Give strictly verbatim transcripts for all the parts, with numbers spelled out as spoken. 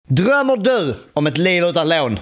Drömmer du om ett liv utan lån?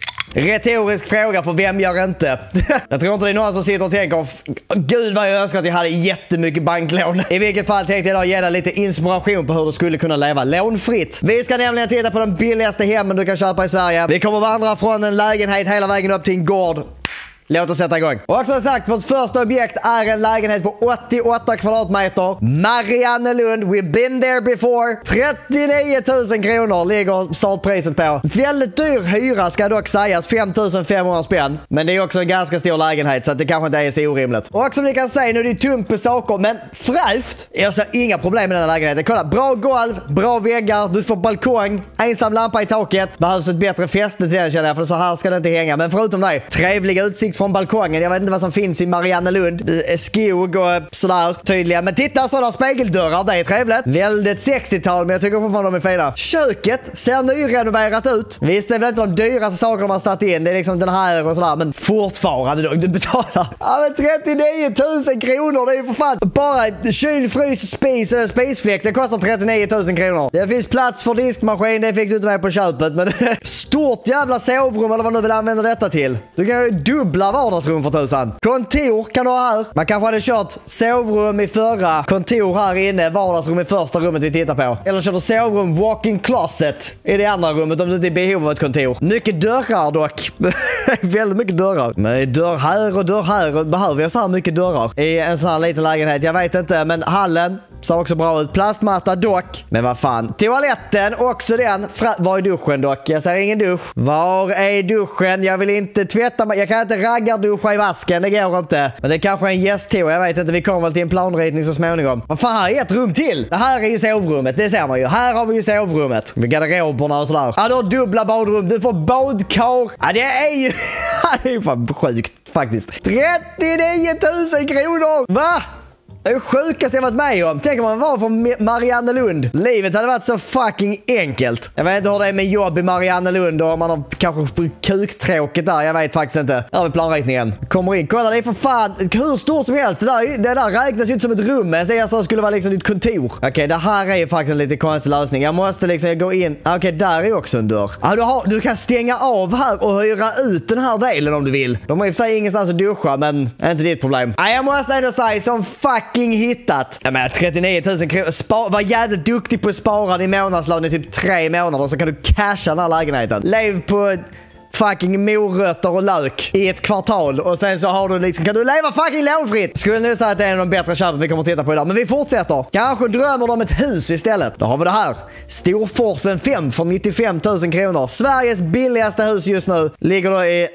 Retorisk fråga, för vem gör inte? Jag tror inte det är någon som sitter och tänker gud vad jag önskar att jag hade jättemycket banklån. I vilket fall tänkte jag idag ge dig lite inspiration på hur du skulle kunna leva lånfritt. Vi ska nämligen titta på de billigaste hemmen du kan köpa i Sverige. Vi kommer vandra från en lägenhet hela vägen upp till en gård. Låt oss sätta igång. Och också sagt, vårt första objekt är en lägenhet på åttioåtta kvadratmeter. Mariannelund, we've been there before. trettionio tusen kronor ligger startpriset på. Väldigt dyr hyra ska dock sägas, fem tusen femhundra spänn. Men det är också en ganska stor lägenhet så att det kanske inte är så orimligt. Och som ni kan se, nu är det tomt på saker, men fräscht. Jag ser inga problem med den här lägenheten. Kolla, bra golv, bra väggar, du får balkong, ensam lampa i taket. Behövs ett bättre fäste till den känner jag, för så här ska det inte hänga. Men förutom det, trevlig utsikt från balkongen. Jag vet inte vad som finns i Mariannelund. Skog och sådär tydliga. Men titta, sådana spegeldörrar. Det är trevligt. Väldigt sextiotal, men jag tycker fortfarande de är fina. Köket ser nyrenoverat ut. Visst, det är väl inte de dyraste sakerna de har satt in. Det är liksom den här och sådär. Men fortfarande då, du betalar. Ja, men trettionio tusen kronor. Det är ju för fan. Bara kyl, frys, spis och en spisfläkt. Det kostar trettionio tusen kronor. Det finns plats för diskmaskin. Det fick du inte med på köpet. Men stort jävla sovrum eller vad du vill använda detta till. Du kan ju dubbla vardagsrum för tusan. Kontor kan du ha här. Man kanske hade kört sovrum i förra, kontor här inne, vardagsrum i första rummet vi tittar på. Eller kör du sovrum, walk-in closet i det andra rummet om du inte är i behov av ett kontor. Mycket dörrar dock. Väldigt mycket dörrar. Men dörr här och dörr här. Behöver jag så här mycket dörrar i en sån här liten lägenhet? Jag vet inte, men hallen ser också bra ut. Plastmatta dock. Men vad fan. Toaletten, också den. Fra- Var är duschen dock? Jag ser ingen dusch. Var är duschen? Jag vill inte tvätta mig. Jag kan inte raggarduscha i vasken. Det går inte. Men det är kanske en gästtoa. Jag vet inte. Vi kommer väl till en planritning så småningom. Vad fan, här är ett rum till. Det här är ju sovrummet. Det ser man ju. Här har vi ju sovrummet. Med garderoberna och sådär. Ja, du har dubbla badrum. Du får badkar. Ja, det är ju... det är fan sjukt faktiskt. trettionio tusen kronor. Va? Det är det sjukaste jag varit med om. Tänk om man var från Mariannelund. Livet hade varit så fucking enkelt. Jag vet inte hur det är med jobb i Mariannelund och om man har kanske kuktråket där. Jag vet faktiskt inte. Här har vi planritningen. Kommer in. Kolla, det är för fan hur stort som helst. Det där, det där räknas ju inte som ett rum. Det är så skulle vara liksom ditt kontor. Okej, okay, det här är ju faktiskt en lite konstig lösning. Jag måste liksom gå in. Okej, okay, där är också en dörr. Ja, du, har, du kan stänga av här och hyra ut den här delen om du vill. De har i och för sig ingenstans att duscha, men är inte ditt problem. Ja, jag måste ändå säga som fuck hittat. Jag menar trettionio tusen kronor. Spar, var jävligt duktig på att spara din månadslön i typ tre månader så kan du casha den här lägenheten. Lev på fucking morötter och lök i ett kvartal och sen så har du liksom, kan du leva fucking lånfritt. Skulle nu säga att det är en av de bättre köpen vi kommer att titta på idag. Men vi fortsätter. Kanske drömmer de om ett hus istället. Då har vi det här. Storforsen fem för nittiofem tusen kronor. Sveriges billigaste hus just nu ligger då i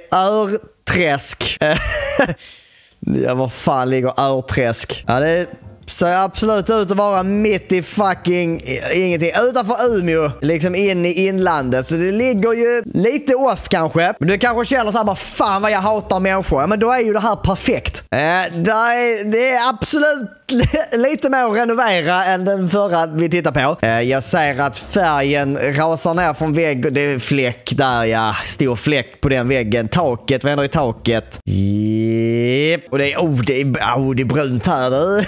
Örträsk. Ja, vad fan ligger Örträsk? Ja, det ser absolut ut att vara mitt i fucking ingenting. Utanför Umeå, liksom in i inlandet. Så det ligger ju lite off kanske. Men du kanske känner såhär bara, fan vad jag hatar människor. Ja, men då är ju det här perfekt. Eh, det, är, det är absolut lite mer att renovera än den förra vi tittar på. Eh, jag ser att färgen rasar ner från väggen. Det är fläck där, ja. Stor fläck på den väggen. Taket, vad händer i taket? Yep. Och det är, oh, det är, oh, det är brunt här du.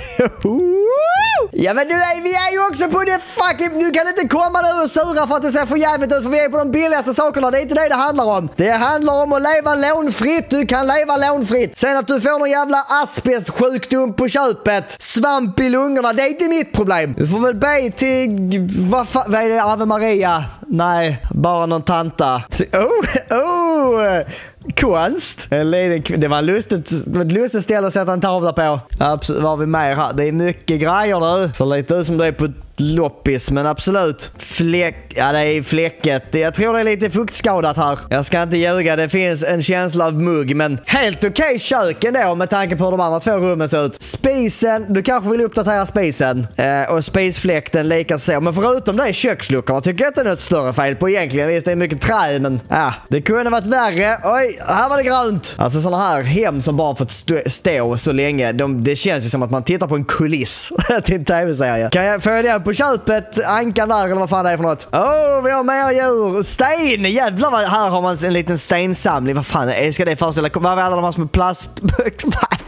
Ja, men nu är, vi är ju också på det fucking... Du kan inte komma nu och sura för att det ser för jävligt ut, för vi är på de billigaste sakerna. Det är inte det det handlar om. Det handlar om att leva lånfritt. Du kan leva lånfritt. Sen att du får någon jävla asbestsjukdom på köpet, svamp i lungorna, det är inte mitt problem. Du får väl be till... Vad fan... Vad är det? Ave Maria? Nej, bara någon tanta. Oh, oh... Konst. Det var lustigt, ett lustigt ställe att sätta en tavla på. Absolut, vad har vi mer här? Det är mycket grejer nu. Så lite ut som det är på loppis, men absolut. Fläck, ja det är fläcket. Jag tror det är lite fuktskadat här. Jag ska inte ljuga, det finns en känsla av mugg, men helt okej okay kök ändå med tanke på hur de andra två rummen ser ut. Spisen, du kanske vill uppdatera spisen. Eh, och spisfläkten lika så. Men förutom det, köksluckorna tycker jag inte det är något större fel på egentligen. Visst, det är mycket trä, men ja, det kunde varit värre. Oj, här var det grönt. Alltså sådana här hem som bara fått stå, stå så länge. De, det känns ju som att man tittar på en kuliss till en tv-serie. Kan jag få det på köpet? Ankan där, eller vad fan det är för något? Åh, oh, vi har mer djur. Sten, jävlar vad, här har man en liten stensamling. Vad fan, ska det föreställa? Vad är alla de här som är plast? Vad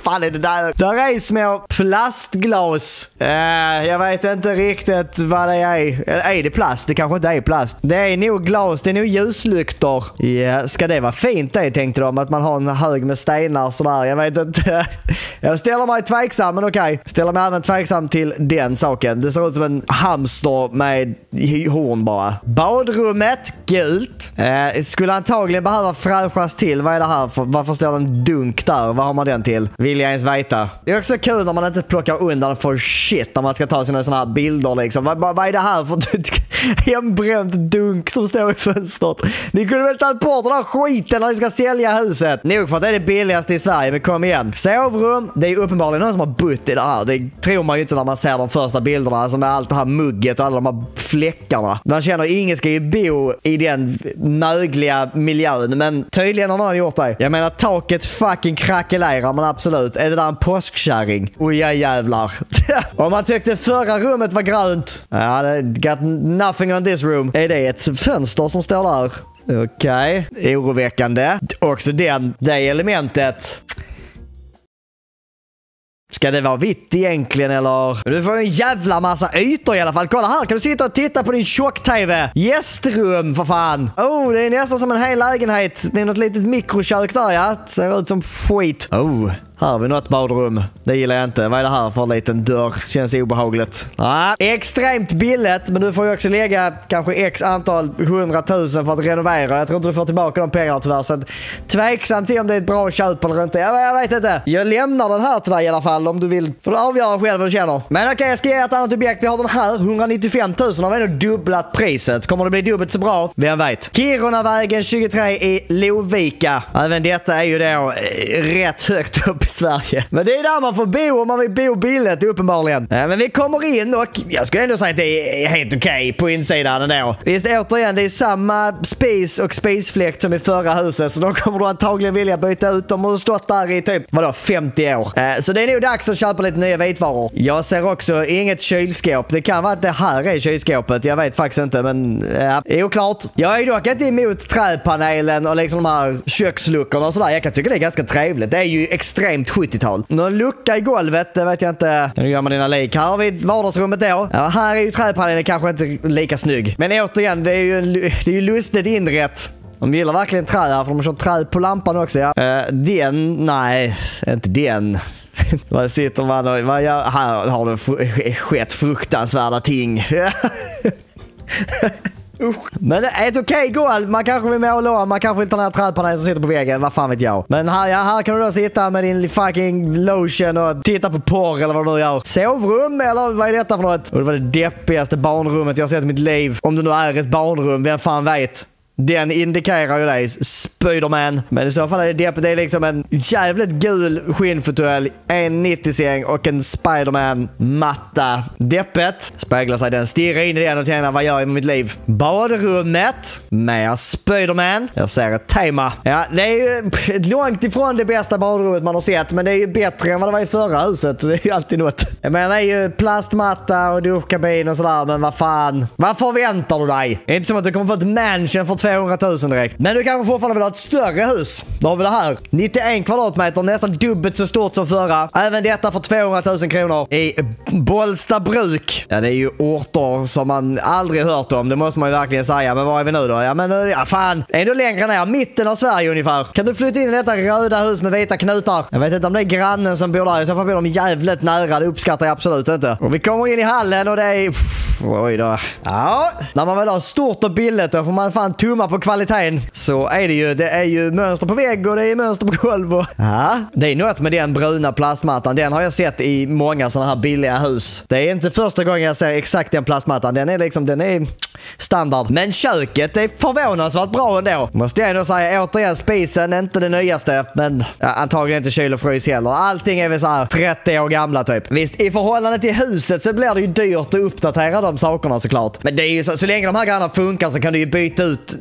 fan är det där? Där är små plastglas. Uh, jag vet inte riktigt vad det är. Är det plast? Det kanske inte är plast. Det är nog glas, det är nog ljuslyktor. Yeah. Ska det vara fint det, tänkte de? Att man har en hög med stenar sådär. Jag vet inte. Jag ställer mig tveksam, men okej. Okay. Ställer mig även tveksam till den saken. Det ser ut som en hamster med horn bara. Badrummet, gult. Uh, skulle antagligen behöva fräschas till. Vad är det här för? Varför står det en dunk där? Vad har man den till? Vill jag ens veta. Det är också kul när man inte plockar undan för shit när man ska ta sina såna här bilder liksom. Vad, vad är det här för hembränt dunk som står i fönstret? Ni kunde väl ta bort den här skiten när ni ska sälja huset. Nog för att det är det billigaste i Sverige, men kom igen. Sovrum, det är uppenbarligen någon som har bott i det här. Det tror man ju inte när man ser de första bilderna, alltså med allt det här mugget och alla de här fläckarna. Man känner att ingen ska ju bo i den mögliga miljön, men tydligen har någon gjort det. Jag menar, taket fucking krackelerar, men absolut. Är det där en påskkärring? Oj, ja, jävlar. Om man tyckte förra rummet var grönt. Ja, det got nothing on this room. Är det ett fönster som står där? Okej. Okay. Oroväckande. Också den, det elementet. Ska det vara vitt egentligen eller? Du får ju en jävla massa ytor i alla fall. Kolla här, kan du sitta och titta på din tjock-tv? Gästrum, för fan. Oh, det är nästan som en hel lägenhet. Det är något litet mikrokök där, ja. Det ser ut som skit. Oh, här har vi något badrum. Det gillar jag inte. Vad är det här för en liten dörr? Känns obehagligt. Ah, extremt billigt, men du får ju också lägga kanske x antal hundratusen för att renovera. Jag tror inte du får tillbaka de pengarna tyvärr. Så tveksam till om det är ett bra köp eller inte. Jag, jag vet inte. Jag lämnar den här till dig i alla fall om du vill. För du avgöra själv vad du känner. Men okej, okay, jag ska ge ett annat objekt. Vi har den här. etthundranittiofem tusen har vi ändå dubblat priset. Kommer det bli dubbelt så bra? Vem vet. Kirunavägen tjugotre i Lovika. Även detta är ju då eh, rätt högt upp i Sverige. Men det är där man får bo om man vill bo billigt uppenbarligen. Ja, men vi kommer in och jag skulle ändå säga att det är helt okej okay på insidan ändå. Visst, återigen, det är samma spis och spisfläkt som i förra huset, så de kommer då antagligen vilja byta ut dem och stått där i typ, vadå, femtio år. Eh, så det är nog dags att köpa lite nya vitvaror. Jag ser också inget kylskåp. Det kan vara att det här är kylskåpet. Jag vet faktiskt inte, men ja, det är oklart. Jag är dock inte emot träpanelen och liksom de här köksluckorna och sådär. Jag kan tycka det är ganska trevligt. Det är ju extremt sjuttiotal. Någon lucka i golvet, det vet jag inte. Nu gör man dina lik. Här har vi vardagsrummet då. Ja, här är ju träpanelen kanske inte lika snygg. Men återigen, det är ju, en, det är ju lustigt inrätt. De gillar verkligen trä här, för de har kört trä på lampan också, ja. Uh, den, nej, inte den. Vad sitter man och, vad gör, här har det skett fruktansvärda ting. Men ett okej okay golv, man kanske vill måla om, man kanske vill ta den här trädpanelen som sitter på väggen, vad fan vet jag. Men här, ja, här kan du då sitta med din fucking lotion och titta på porr eller vad du nu gör. Sovrum eller vad är detta för något? Och det var det deppigaste barnrummet jag har sett i mitt liv. Om det nu är ett barnrum, vem fan vet. Den indikerar ju dig, Spiderman. Men i så fall är det deppigt. Det är liksom en jävligt gul skinnfåtölj, en nittio-säng och en Spiderman-matta. Deppet. Speglar sig den, stirrar in i den och känner vad gör jag med mitt liv. Badrummet. Mer Spiderman. Jag ser ett tema. Ja, det är ju långt ifrån det bästa badrummet man har sett, men det är ju bättre än vad det var i förra huset. Det är ju alltid något. Jag menar, det är ju plastmatta och duschkabin och sådär, men vad fan. Vad förväntar du dig? Det är inte som att du kommer få ett mansion för tvåhundratusen direkt. Men du kanske fortfarande vill ha ett större hus. Då har vi det här. nittioen kvadratmeter, nästan dubbelt så stort som förra. Även detta för tvåhundratusen kronor i Bollstabruk. Ja, det är ju orter som man aldrig hört om. Det måste man ju verkligen säga. Men var är vi nu då? Ja, men ja, fan. Ändå längre ner. Mitten av Sverige ungefär. Kan du flytta in i detta röda hus med vita knutar? Jag vet inte om det är grannen som bor där. I så fall bor de jävligt nära. Det uppskattar jag absolut inte. Och vi kommer in i hallen och det är... Oj då. Ja, när man vill ha stort och billigt då får man fan tumma på kvaliteten. Så är det ju. Det är ju mönster på vägg och det är mönster på golv. Och... Ja, det är något med den bruna plastmattan. Den har jag sett i många sådana här billiga hus. Det är inte första gången jag ser exakt den plastmattan. Den är liksom, den är standard. Men köket är förvånansvärt bra ändå. Måste jag ändå säga, återigen, spisen är inte det nyaste. Men ja, antagligen inte kyl och frys heller. Allting är väl så här trettio år gamla typ. Visst, i förhållande till huset så blir det ju dyrt att uppdatera de sakerna såklart. Men det är ju så, så länge de här grejerna funkar så kan du ju byta ut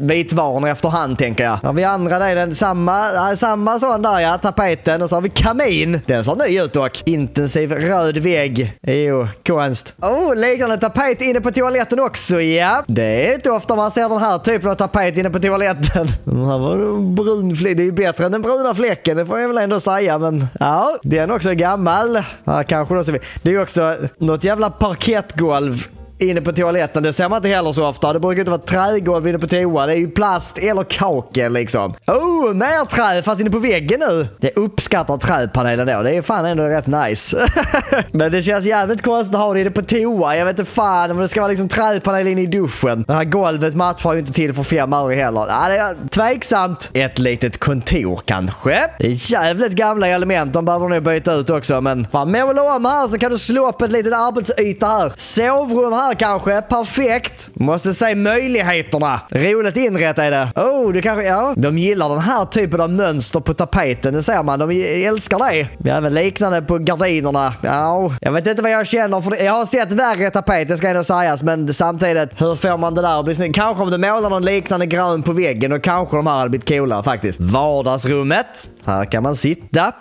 vitvarorna efterhand, tänker jag. Har vi andra där, den samma, samma sån där, ja, tapeten. Och så har vi kamin. Den ser ny ut dock. Intensiv röd vägg. Jo, konst. Oh, liknande tapet inne på toaletten också, ja. Det är inte ofta man ser den här typen av tapet inne på toaletten. Den här var en brun fläck. Det är ju bättre än den bruna fläcken, det får jag väl ändå säga. Men ja, den är också gammal. Ja, kanske då så vi. Det är ju också något jävla parkettgolv inne på toaletten. Det ser man inte heller så ofta. Det brukar inte vara trägolv inne på toa. Det är ju plast eller kakel liksom. Oh, mer trä fast inne på väggen nu. Det uppskattar träpanelen då. Det är fan ändå rätt nice. Men det känns jävligt konstigt att ha det inne på toa. Jag vet inte fan om det ska vara liksom träpanel inne i duschen. Det här golvet matchar ju inte till för fem öre heller. Ja, det är tveksamt. Ett litet kontor kanske. Det är jävligt gamla element. De behöver nog byta ut också. Men fan, måla om här så kan du slå upp ett litet arbetsyta här. Sovrum här kanske. Perfekt. Måste säga möjligheterna. Roligt inrätt är det. Oh, du kanske, ja. De gillar den här typen av mönster på tapeten. Det ser man. De älskar det. Vi har även liknande på gardinerna. Ja, jag vet inte vad jag känner för det. Jag har sett värre tapet, det ska ändå sägas. Men samtidigt, hur får man det där att bli snyggt? Kanske om du målar någon liknande grön på väggen och kanske de här hade blivit coolare faktiskt. Vardagsrummet. Här kan man sitta.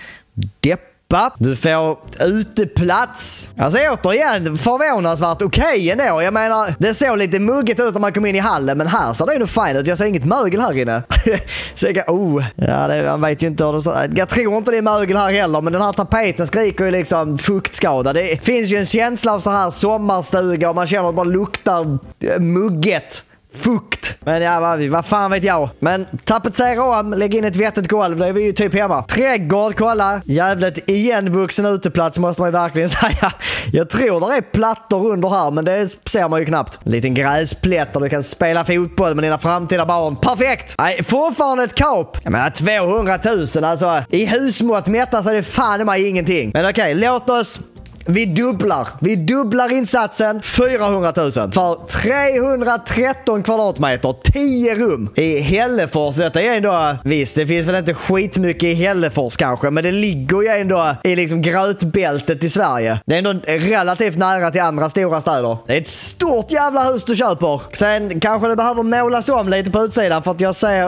Depp. Du får uteplats. Alltså återigen, förvånansvärt okej okay ändå. Jag menar, det såg lite mugget ut när man kom in i hallen, men här ser det nog fint ut. Jag ser inget mögel här inne. Så jag, oh, ja, det, man vet ju inte hur det ser. Jag tror inte det är mögel här heller, men den här tapeten skriker ju liksom fuktskada. Det finns ju en känsla av så här sommarstuga och man känner att det bara luktar mugget. Fukt. Men ja, vad, vad fan vet jag. Men tapetsera om, lägg in ett vettigt golv. Då är vi ju typ hemma. Trädgård, kolla. Jävligt igenvuxen uteplats måste man ju verkligen säga. Jag tror det är plattor under här, men det ser man ju knappt. En liten gräsplätt där du kan spela fotboll med dina framtida barn. Perfekt! Nej, fortfarande ett kap. Jag menar tvåhundratusen, alltså. I husmått mätta så är det fan mig ingenting. Men okej, okay, låt oss... Vi dubblar. Vi dubblar insatsen. fyrahundratusen. För trehundratretton kvadratmeter. tio rum. I Hällefors. Detta är ändå... Visst, det finns väl inte skitmycket i Hällefors kanske. Men det ligger ju ändå i liksom grötbältet i Sverige. Det är ändå relativt nära till andra stora städer. Det är ett stort jävla hus du köper. Sen kanske det behöver målas om lite på utsidan. För att jag ser...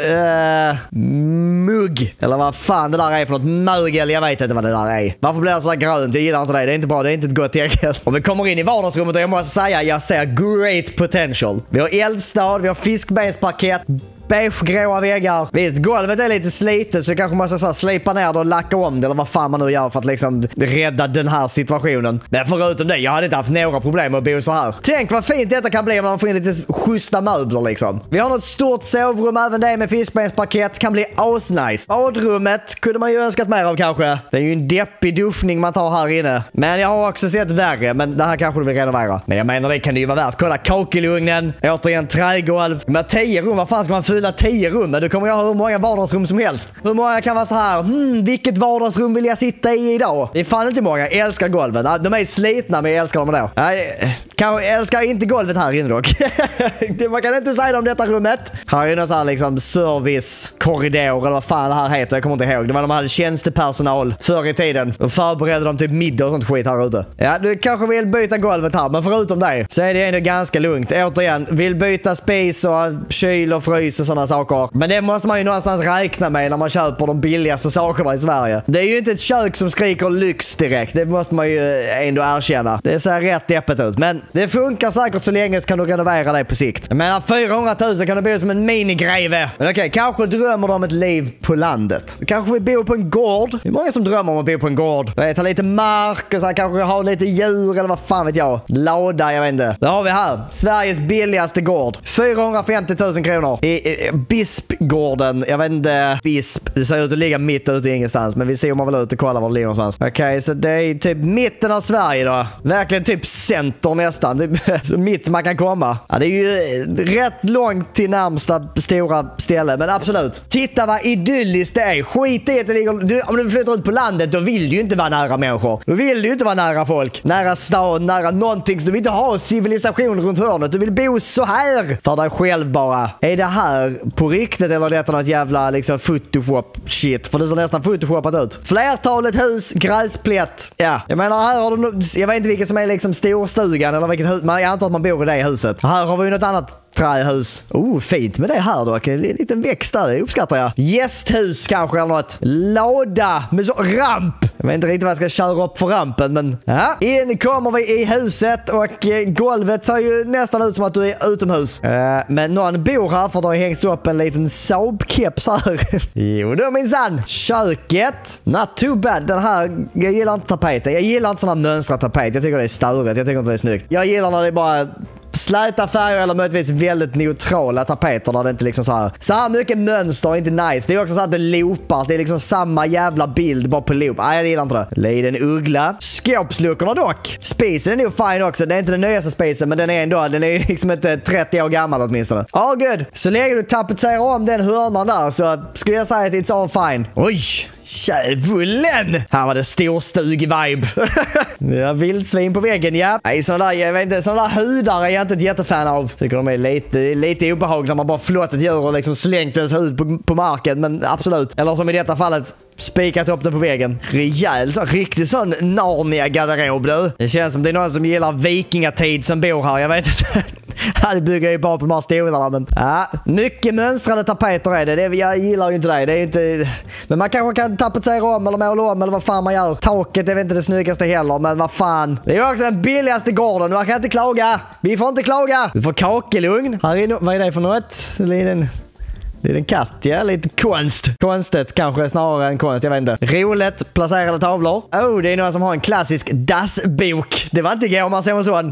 Uh, mugg. Eller vad fan det där är för något. Mögel. Jag vet inte vad det där är. Varför blir det så där grönt? Jag gillar inte det. Det är inte bra, det är inte ett gott tecken. Och vi kommer in i vardagsrummet och jag måste säga, jag ser great potential. Vi har eldstad, vi har fiskbensparkett, beige-gråa väggar. Visst, golvet är lite slitet så kanske man ska så här, slipa ner det och lacka om det eller vad fan man nu gör för att liksom rädda den här situationen. Men förutom det, jag hade inte haft några problem med att bo så här. Tänk vad fint detta kan bli om man får in lite schyssta möbler liksom. Vi har något stort sovrum, även det med fiskbensparkett. Kan bli asnice. Badrummet kunde man ju önskat mer av kanske. Det är ju en deppig duschning man tar här inne. Men jag har också sett värre, men det här kanske du vill renovera. Men jag menar, det kan det ju vara värt. Kolla kakelugnen, återigen trädgolv. Med tio rum, vad fan ska man fylla tio rum? Du kommer ju ha hur många vardagsrum som helst. Hur många kan vara så här? Hmm, vilket vardagsrum vill jag sitta i idag? Det är fan inte många. Jag älskar golven. De är slitna, men jag älskar dem ändå. Jag kanske älskar inte golvet här inne dock. Man kan inte säga det om detta rummet. Här är någon så här liksom servicekorridor eller vad fan det här heter. Jag kommer inte ihåg. Det var de hade tjänstepersonal förr i tiden. Och förberedde de typ middag och sånt skit här ute. Ja, du kanske vill byta golvet här, men förutom det så är det ändå ganska lugnt. Återigen, vill byta spis och kyl och frys och sådana saker. Men det måste man ju någonstans räkna med när man köper de billigaste sakerna i Sverige. Det är ju inte ett kök som skriker lyx direkt. Det måste man ju ändå erkänna. Det ser rätt deppet ut. Men det funkar säkert så länge så kan du renovera det på sikt. Jag menar, fyrahundratusen kan du bo som en minigreve. Men okej, okay, kanske drömmer du om ett liv på landet. Du kanske vill bo på en gård. Det är många som drömmer om att bo på en gård. Ta lite mark och så här, kanske ha lite djur eller vad fan vet jag. Låda, jag vet inte. Det har vi här. Sveriges billigaste gård. fyrahundrafemtiotusen kronor. I, i Bispgården. Jag vet inte. Bisp. Det ser ut att ligga mitt ute ingenstans. Men vi ser om man vill ut och kolla var det ligger någonstans. Okej, okay, så det är typ mitten av Sverige då. Verkligen typ center nästan. Så mitt man kan komma. Ja, det är ju rätt långt till närmsta stora ställe. Men absolut. Titta vad idylliskt det är. Skit i att det ligger... Du, om du flyttar ut på landet, då vill du ju inte vara nära människor. Då vill du ju inte vara nära folk. Nära stad, nära någonting. Så du vill inte ha civilisation runt hörnet. Du vill bo så här. För dig själv bara. Är det här på riktigt eller är det något jävla liksom Photoshop shit? För det ser nästan Photoshopat ut. Flertalet hus, gräsplätt. Ja, jag menar här har du... Jag vet inte vilket som är liksom storstugan eller vilket hus. Men jag antar att man bor i det huset. Här har vi ju något annat trähus. Oh, fint med det här dock. En liten växt där, det uppskattar jag. Gästhus kanske eller något. Låda med så ramp. Jag vet inte riktigt vad jag ska köra upp för rampen, men ja. In kommer vi i huset och eh, golvet ser ju nästan ut som att du är utomhus. Uh, men någon bor här för det har hängts upp en liten Saab-keps här. Jo då minsann. Köket. Not too bad. Den här, jag gillar inte tapeten. Jag gillar inte sådana mönstrade tapet. Jag tycker det är störigt. Jag tycker inte det är snyggt. Jag gillar när det är bara släta färger eller möjligtvis väldigt neutrala tapeter där det inte liksom så här så här mycket mönster är inte nice. Det är också så att det loopar. Det är liksom samma jävla bild bara på loop. Nej, jag gillar inte det. Liden uggla. Skåpsluckorna dock. Spacen är nog fine också. Det är inte den nyaste spacen, men den är ändå, den är liksom inte trettio år gammal åtminstone. All good. Så länge du tapetserar om den hörnan där så skulle jag säga att it's all fine. Oj! Djävulen! Här var det storstug-vibe. Ja, vildsvin på väggen, ja. Nej, sådana där, jag vet inte, sådana där hudar är jag inte ett jättefan av. Tycker de är lite, lite obehagligt när man bara flått ett djur och liksom slängt dess hud på, på marken, men absolut. Eller som i detta fallet, spikat upp den på väggen. Rejäl, så riktigt sån Narnia-garderob du. Det känns som det är någon som gillar vikingatid som bor här, jag vet inte. Det bygger ju bara på de här stolarna, men ja, mycket mönstrade tapeter är det. det. Jag gillar ju inte det. Det är ju inte... Men man kanske kan tapetsera om eller måla om eller vad fan man gör. Taket är väl inte det snyggaste heller, men vad fan. Det är ju också den billigaste gården. Man kan inte klaga. Vi får inte klaga. Du får kakelugn. Här är no... Vad är det för något? Liten... Det är en katt, ja. Lite konst. Konstigt kanske snarare än konst, jag vet inte. Roligt placerade tavlor. Oh, det är någon som har en klassisk dassbok. Det var inte igår man såg en sån.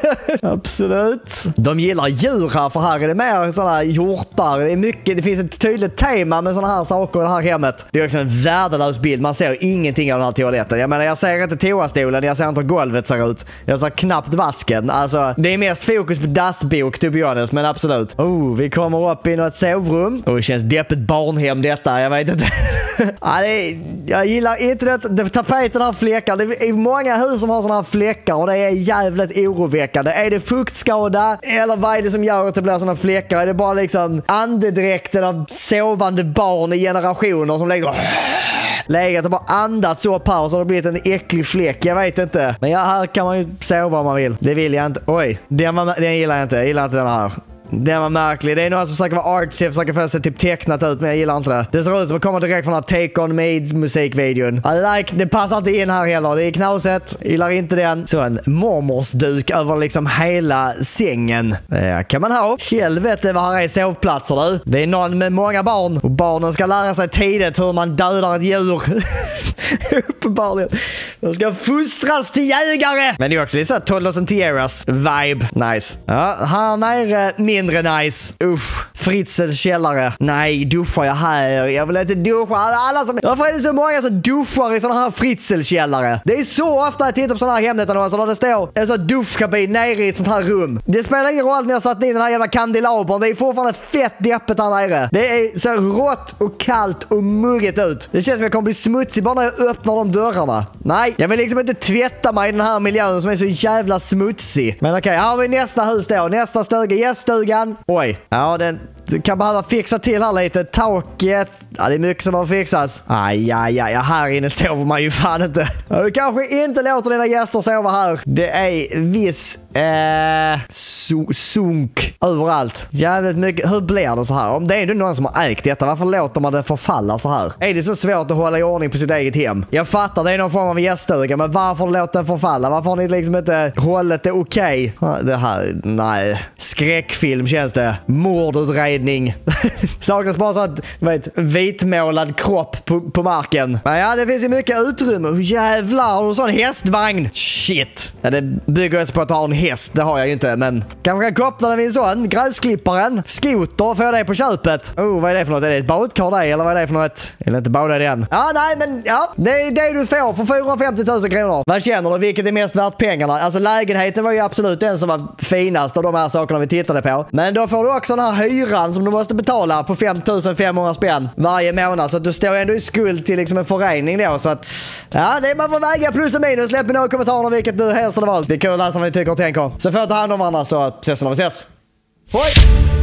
Absolut. De gillar djur här, för här är det mer sådana hjortar. Det är mycket, det finns ett tydligt tema med sådana här saker i det här hemmet. Det är också en värdelös bild. Man ser ingenting av den här toaletten. Jag menar, jag ser inte toastolen, jag ser inte hur golvet ser ut. Jag ser knappt vasken. Alltså, det är mest fokus på dassbok, to be honest, men absolut. Oh, vi kommer upp i något sovrum. Och det känns deppigt barnhem detta, jag vet inte. Ja, det är, jag gillar inte det. det tapeten har fläckar. Det är många hus som har såna här fläckar och det är jävligt oroväckande. Är det fuktskada eller vad är det som gör att det blir såna fläckar? Är det bara liksom andedräkten av sovande barn i generationer som lägger läget och bara andats upp här och så har det blivit en äcklig fläck. Jag vet inte. Men ja, här kan man ju sova om man vill. Det vill jag inte. Oj, den, var, den gillar jag inte. Jag gillar inte den här. Den var märklig. Det är någon som försöker vara artsy, försöker få sig typ tecknat ut, men jag gillar inte det. Det ser ut som att komma direkt från den här Take On Me musikvideon. I like, det passar inte in här heller. Det är knauset. Jag gillar inte den. Så en mormorsduk över liksom hela sängen. Det kan man ha. Helvete vad här är sovplatser du. Det är någon med många barn. Och barnen ska lära sig tidigt hur man dödar ett djur. Uppenbarligen. De ska fostras till jägare. Men det är också lite så Toddlers and Tiaras vibe. Nice. Ja, här nere mindre nice. Usch. Fritzels källare. Nej, duschar jag här? Jag vill inte duscha. Alla som... Varför är det så många som duschar i sådana här Fritzels källare? Det är så ofta jag tittar på sådana här Hemnet-annonser där det står en sån duschkabin nere i ett sånt här rum. Det spelar ingen roll när jag satt in den här jävla kandelabern. Det är fortfarande fett deppet här nere. Det är så rått och kallt och mugget ut. Det känns som jag kommer bli smutsig bara när jag öppnar de dörrarna. Nej, jag vill liksom inte tvätta mig i den här miljön som är så jävla smutsig. Men okej, här har vi nästa hus då. Nästa stuga, gäststugan. Oj, ja den... Du kan behöva fixa till här lite. Taket. Ja, det är mycket som behöver fixas. Aj, aj, aj. Här inne sover man ju fan inte. Du kanske inte låter dina gäster sova här. Det är viss eh, so sunk överallt. Jävligt mycket. Hur blir det så här? Om det är någon som har ägt detta, varför låter man det förfalla så här? Är det så svårt att hålla i ordning på sitt eget hem? Jag fattar, det är någon form av gäststuga, men varför låter den förfalla? Varför har ni liksom inte hållit det okej? Okay? Det här, nej. Skräckfilm känns det. Mordutredning. Saknas bara sånt, vet, vitmålad kropp på, på marken. Men ja, det finns ju mycket utrymme. Oh, jävlar, har du en sån hästvagn? Shit. Ja, det bygger jag på att ha en häst. Det har jag ju inte, men kanske kan koppla den vid en sån. Gräsklipparen. Skoter, får jag det på köpet. Oh, vad är det för något? Är det ett badkar där, eller vad är det för något? Eller inte bada det än. Ja, nej, men ja. Det är det du får för fyrahundrafemtio tusen kronor. Vad känner du? Vilket är mest värt pengarna? Alltså, lägenheten var ju absolut den som var finast av de här sakerna vi tittade på. Men då får du också den här hyran som du måste betala på fem tusen femhundra spänn varje månad. Så att du står ändå i skuld till liksom en förening då. Så att, ja, det är man får väga plus och minus. Släpp mig några kommentarer vilket du helst hade valt. Det är kul att läsa vad ni tycker och tänker. Så får jag ta hand om varandra så ses vi när vi ses. Hej!